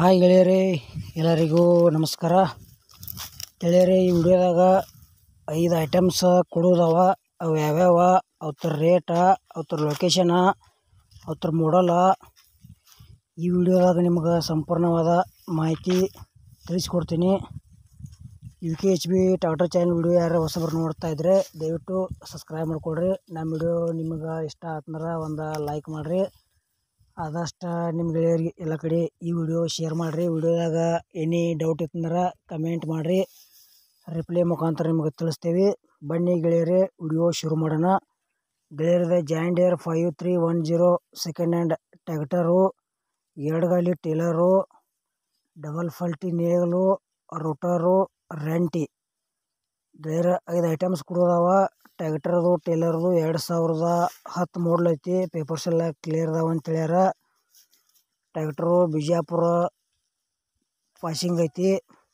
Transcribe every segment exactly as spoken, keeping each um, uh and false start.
Hi ಗೆಳೆಯರೇ, ಎಲ್ಲರಿಗೂ ನಮಸ್ಕಾರ. ಗೆಳೆಯರೇ, ಈ ವಿಡಿಯೋದಾಗ ಐದು ಐಟಮ್ಸ್ ಕೊಡೋದವ. ಅವು ಯಾವ್ಯಾವ, ಅವ್ರ ರೇಟ, ಅವ್ರ ಲೊಕೇಶನ, ಅವ್ರ ಮಾಡಲ ಈ ವಿಡಿಯೋದಾಗ ನಿಮ್ಗೆ ಸಂಪೂರ್ಣವಾದ ಮಾಹಿತಿ ತಿಳಿಸ್ಕೊಡ್ತೀನಿ. U K H B tractor channel video ಯಾರು ಹೊಸಬರು ನೋಡ್ತಾ ಇದ್ರೆ ದಯವಿಟ್ಟು ಸಬ್ಸ್ಕ್ರೈಬ್ ಮಾಡ್ಕೊಳ್ರಿ. ನಮ್ಮ ವಿಡಿಯೋ ನಿಮಗೆ ಇಷ್ಟ ಆತಂದ್ರೆ ಒಂದು ಲೈಕ್ ಮಾಡಿರಿ. ಆದಷ್ಟು ನಿಮ್ಮ ಗೆಳೆಯರಿಗೆ ಎಲ್ಲ ಕಡೆ ಈ ವಿಡಿಯೋ ಶೇರ್ ಮಾಡಿರಿ. ವಿಡಿಯೋದಾಗ ಎನಿ ಡೌಟ್ ಇತ್ತಂದ್ರೆ ಕಮೆಂಟ್ ಮಾಡಿರಿ, ರಿಪ್ಲೈ ಮುಖಾಂತರ ನಿಮಗೆ ತಿಳಿಸ್ತೇವೆ. ಬನ್ನಿ ಗೆಳೆಯರೇ, ವಿಡಿಯೋ ಶುರು ಮಾಡೋಣ. ಗೆಳೆಯರದ John Deere five three one zero second hand tractor, ಎರಡು ಗಾಲಿ ಟೇಲರು, ಡಬಲ್ ಫಲ್ಟಿ ನೇಗಲು, ರೋಟರು, ರೆಂಟಿ. ಗೆಳೆಯರ ಐದು ಐಟಮ್ಸ್ ಕೊಡೋದವ. ಟ್ಯಾಕ್ಟರ್ದು ಟೇಲರ್ದು ಎರಡು ಸಾವಿರದ ಹತ್ತು ಮಾಡಲ್ ಐತಿ. ಪೇಪರ್ಸ್ ಎಲ್ಲ ಕ್ಲಿಯರ್ ಅದಾವ ಅಂತ ಹೇಳ್ಯಾರ. ಟ್ಯಾಕ್ಟರು ಬಿಜಾಪುರ ಪಾಸಿಂಗ್ ಐತಿ.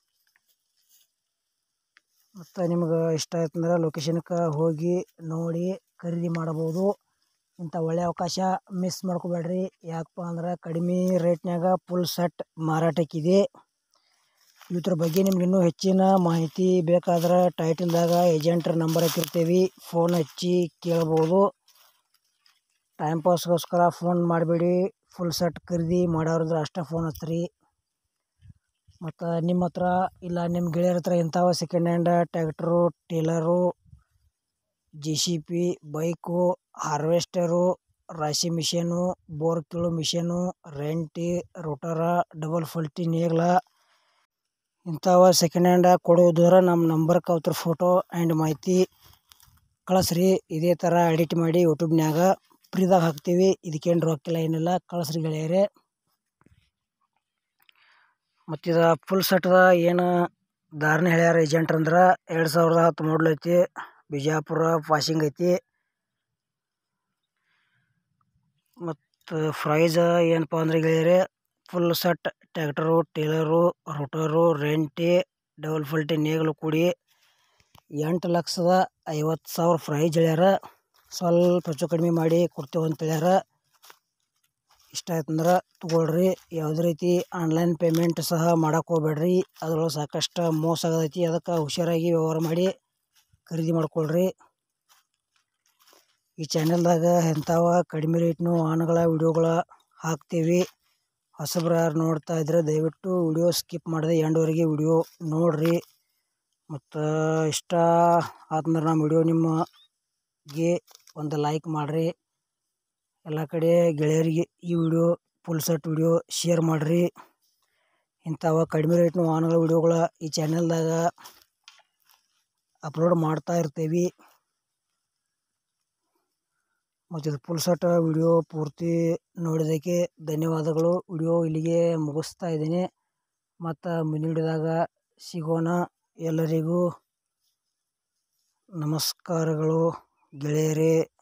ಮತ್ತು ನಿಮ್ಗೆ ಇಷ್ಟ ಆಯ್ತಂದ್ರೆ ಲೊಕೇಶನ್ಗೆ ಹೋಗಿ ನೋಡಿ ಖರೀದಿ ಮಾಡಬಹುದು. ಇಂಥ ಒಳ್ಳೆಯ ಅವಕಾಶ ಮಿಸ್ ಮಾಡ್ಕೋಬೇಡ್ರಿ. ಯಾಕಪ್ಪ ಅಂದ್ರೆ ಕಡಿಮೆ ರೇಟ್ನಾಗ ಫುಲ್ ಸೆಟ್ ಮಾರಾಟಕ್ಕಿದೆ. ಇದ್ರ ಬಗ್ಗೆ ನಿಮ್ಗೆ ಇನ್ನೂ ಹೆಚ್ಚಿನ ಮಾಹಿತಿ ಬೇಕಾದ್ರೆ ಟೈಟಲ್ದಾಗ ಏಜೆಂಟ್ರ ನಂಬರ್ ಹಾಕಿರ್ತೀವಿ, ಫೋನ್ ಹಚ್ಚಿ ಕೇಳ್ಬೋದು. ಟೈಮ್ ಪಾಸ್ಗೋಸ್ಕರ ಫೋನ್ ಮಾಡಬೇಡಿ. ಫುಲ್ ಸೆಟ್ ಖರೀದಿ ಮಾಡೋರಿದ್ರೆ ಅಷ್ಟೇ ಫೋನ್ ಹಚ್ಚಿರಿ. ಮತ್ತು ನಿಮ್ಮ ಹತ್ರ ಇಲ್ಲ ನಿಮ್ಮ ಗೆಳೆಯರ ಹತ್ರ ಇಂಥವು second hand tractor, trailer, J C B, bike, harvester, ರಾಶಿ ಮಿಷನು, ಬೋರ್ ಕೀಳು ಮಿಷನು, ರೆಂಟಿ, ರೋಟರ, ಡಬಲ್ ಫಲ್ಟಿ ನೇಗ್ಲ ಇಂಥವು ಸೆಕೆಂಡ್ ಹ್ಯಾಂಡ್ ಕೊಡೋದ್ರ ನಮ್ಮ ನಂಬರ್ಗೆ ಅವ್ರ ಫೋಟೋ ಆ್ಯಂಡ್ ಮಾಹಿತಿ ಕಳಿಸ್ರಿ. ಇದೇ ಥರ ಎಡಿಟ್ ಮಾಡಿ ಯೂಟ್ಯೂಬ್ನ್ಯಾಗ ಫ್ರೀದಾಗ ಹಾಕ್ತೀವಿ. ಇದಕ್ಕೇನು ರೊಕ್ಕಿಲ್ಲ, ಏನಿಲ್ಲ. ಕಳಿಸ್ರಿ ಗೆಳೆಯರೇ. ಮತ್ತಿದ ಫುಲ್ ಸೆಟ್ದ ಏನು ಧಾರಣೆ ಹೇಳ್ಯಾರ ಏಜೆಂಟ್ರು ಅಂದ್ರೆ ಎರಡು ಸಾವಿರದ ಹತ್ತು ಮಾಡಲ್ ಐತಿ. ಬಿಜಾಪುರ ಪಾಸಿಂಗ್ ಐತಿ. ಮತ್ತು ಪ್ರೈಸ್ ಏನಪ್ಪ ಅಂದ್ರೆ ಗೆಳೆಯರೇ, full set tractor, trailer, rotor, ರೆಂಟಿ, ಡಬಲ್ ಫಲ್ಟಿ ನೇಗಲು ಕೂಡಿ ಎಂಟು ಲಕ್ಷದ ಐವತ್ತು ಸಾವಿರ ಪ್ರೈಸ್ ಹೇಳ್ಯಾರ. ಸ್ವಲ್ಪ ಹೆಚ್ಚು ಕಡಿಮೆ ಮಾಡಿ ಕೊಡ್ತೇವೆ ಅಂತ ಹೇಳ್ಯಾರ. ಇಷ್ಟ ಆಯ್ತಂದ್ರೆ ತೊಗೊಳ್ರಿ. ಯಾವುದೇ ರೀತಿ ಆನ್ಲೈನ್ ಪೇಮೆಂಟ್ ಸಹ ಮಾಡೋಕೆ ಹೋಗ್ಬೇಡ್ರಿ. ಅದ್ರೊಳಗೆ ಸಾಕಷ್ಟು ಮೋಸ ಆಗತೈತಿ. ಅದಕ್ಕೆ ಹುಷಾರಾಗಿ ವ್ಯವಹಾರ ಮಾಡಿ ಖರೀದಿ ಮಾಡ್ಕೊಳ್ರಿ. ಈ ಚಾನೆಲ್ದಾಗ ಎಂಥವ ಕಡಿಮೆ ರೇಟ್ನು ವಾಹನಗಳ ವಿಡಿಯೋಗಳ ಹಾಕ್ತೀವಿ. ಹೊಸಬ್ರು ಯಾರು ನೋಡ್ತಾ ಇದ್ರೆ ದಯವಿಟ್ಟು ವಿಡಿಯೋ ಸ್ಕಿಪ್ ಮಾಡದೆ ಎಂಡ್ವರೆಗೆ ವಿಡಿಯೋ ನೋಡಿರಿ. ಮತ್ತು ಇಷ್ಟ ಆತಂದ್ರೆ ನಮ್ಮ ವಿಡಿಯೋ ನಿಮಗೆ ಒಂದು ಲೈಕ್ ಮಾಡಿರಿ. ಎಲ್ಲ ಕಡೆ ಗೆಳೆಯರಿಗೆ ಈ video full set video share ಮಾಡಿರಿ. ಇಂಥವ ಕಡಿಮೆ ರೇಟ್ನ ವಾಹನಗಳ ವಿಡಿಯೋಗಳ ಈ ಚಾನೆಲ್ದಾಗ ಅಪ್ಲೋಡ್ ಮಾಡ್ತಾ ಇರ್ತೀವಿ. ಮತ್ತು ಇದು ಫುಲ್ ಸೆಟ್ ವಿಡಿಯೋ ಪೂರ್ತಿ ನೋಡಿದ್ದಕ್ಕೆ ಧನ್ಯವಾದಗಳು. ವಿಡಿಯೋ ಇಲ್ಲಿಗೆ ಮುಗಿಸ್ತಾ ಇದ್ದೀನಿ. ಮತ್ತು ಮುಂದಿನ ವಿಡಿಯೋದಾಗ ಸಿಗೋಣ. ಎಲ್ಲರಿಗೂ ನಮಸ್ಕಾರಗಳು ಗೆಳೆಯರೇ.